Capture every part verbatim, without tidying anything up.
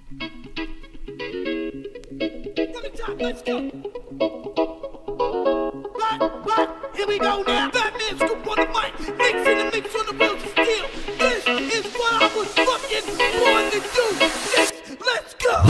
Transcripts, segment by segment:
From the top, let's go. But, but, here we go now. Batman scoop on the mic, mixing the mix on the wheels of steel. This is what I was fucking born to do. Yes, let's go.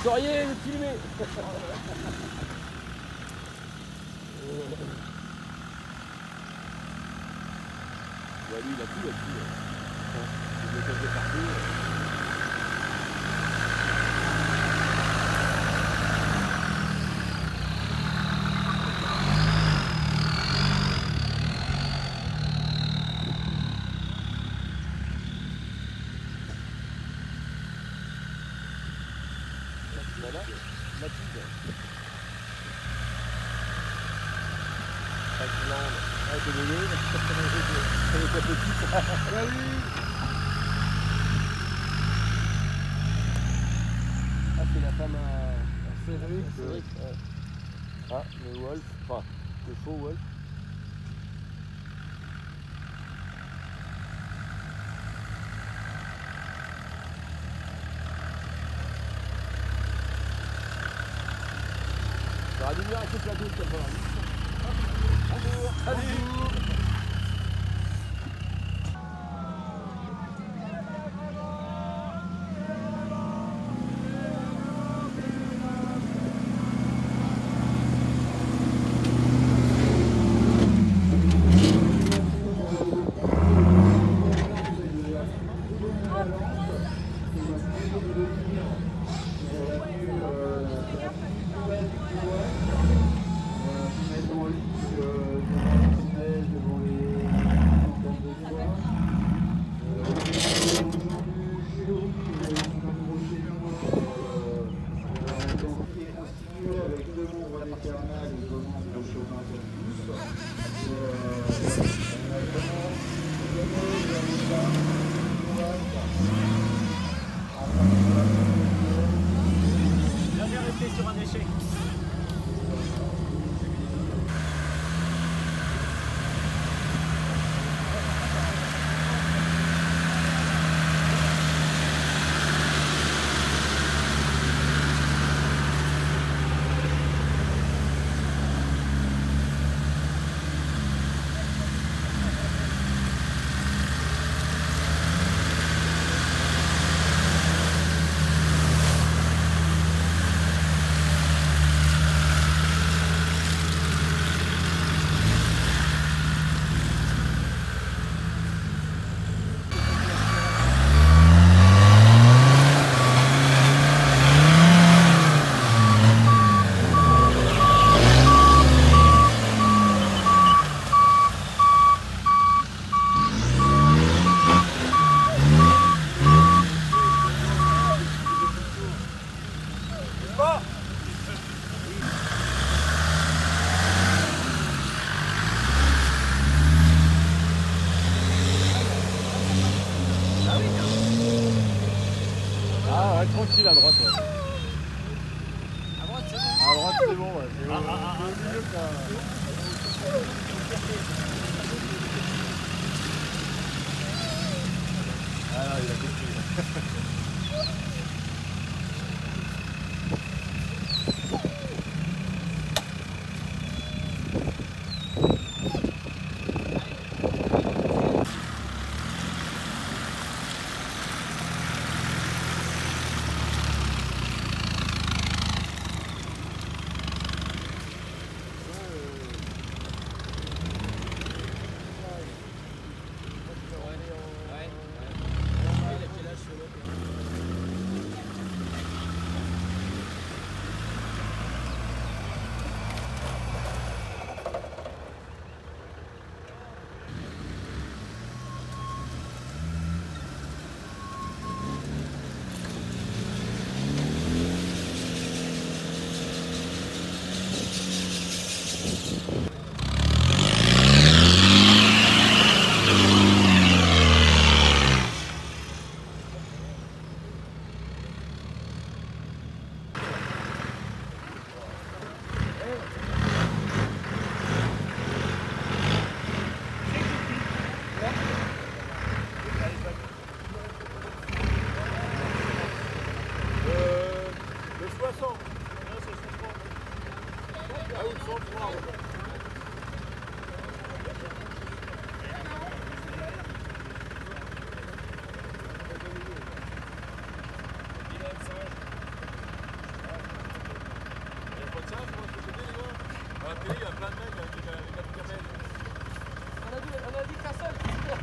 sauriez le filmer. Bah lui il a tout là-dessus. Il le casse partout. Voilà, Mathilde. Viglain. Ah, t'es bébé, elle était petite. Salut. Ah, c'est la femme à, à Cédric. Cédric. Ouais. Ah, le Wolf, enfin, le faux Wolf. Ça va devenir avec le plateau de quatre-vingts. Bonjour. Salut. Jamais rester sur un échec. Tranquille à droite. Ouais. À droite c'est bon. À droite c'est bon, ouais. C'est Ah, ah, ah, au milieu ça. Ah non, il a compris. télé, il y a plein de mecs avec les quatre gamelles. On a dit, on a dit qu'un seul.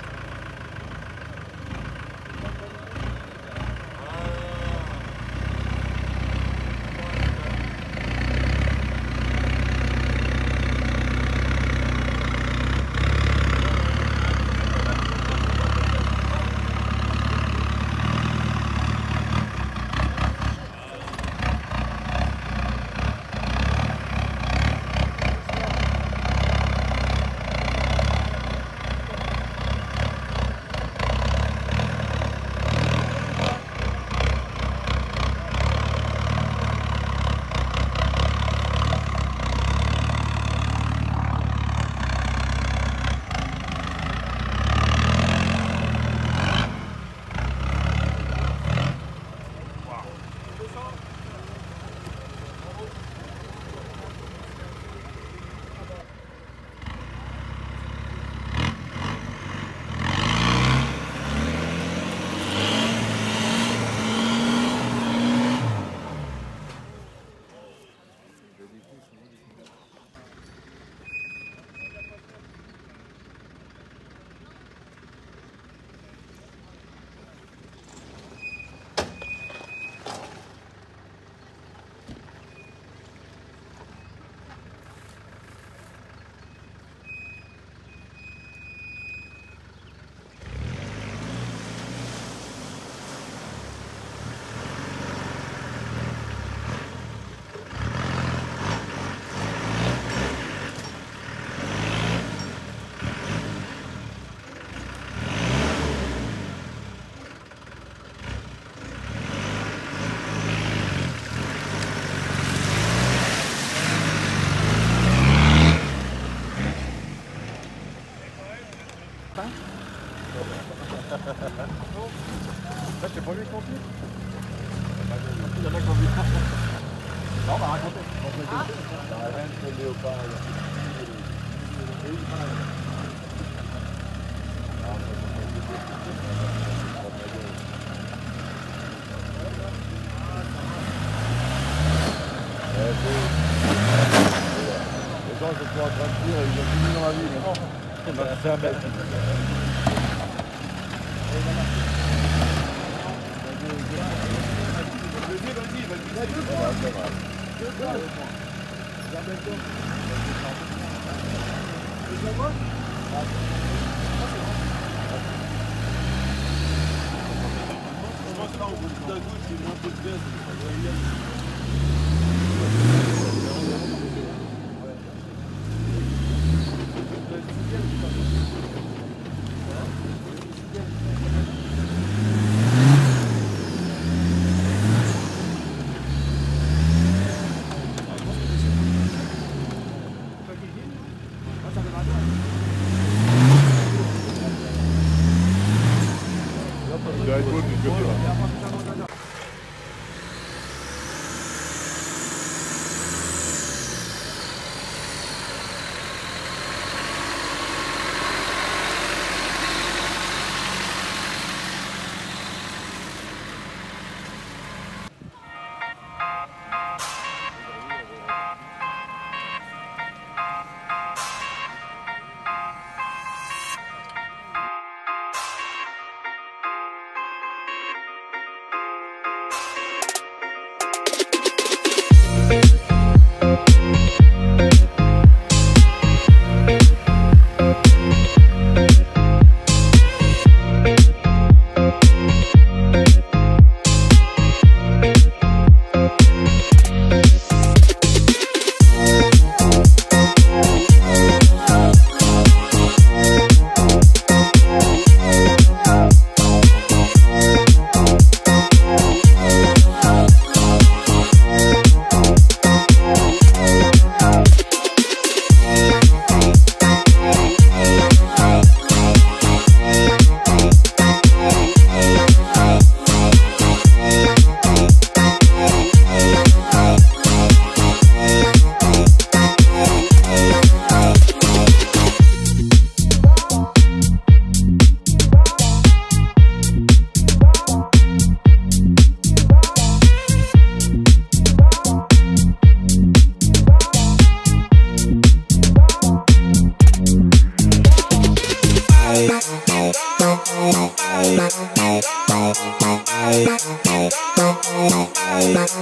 Là, je t'ai pas vu le conduire. Il y en a qui ont vu. Non, on va raconter. Ah, rien de léopard. Les gens, je suis en train de dire, ils ont fini dans la vie. Non, c'est un mec. Vas-y, vas-y, vas-y. Deux points. Deux points. Deuxième fois. Je pense là, au bout d'un coup, c'est moins peu de gaz.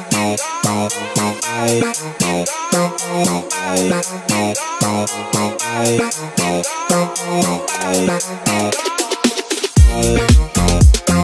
Bye.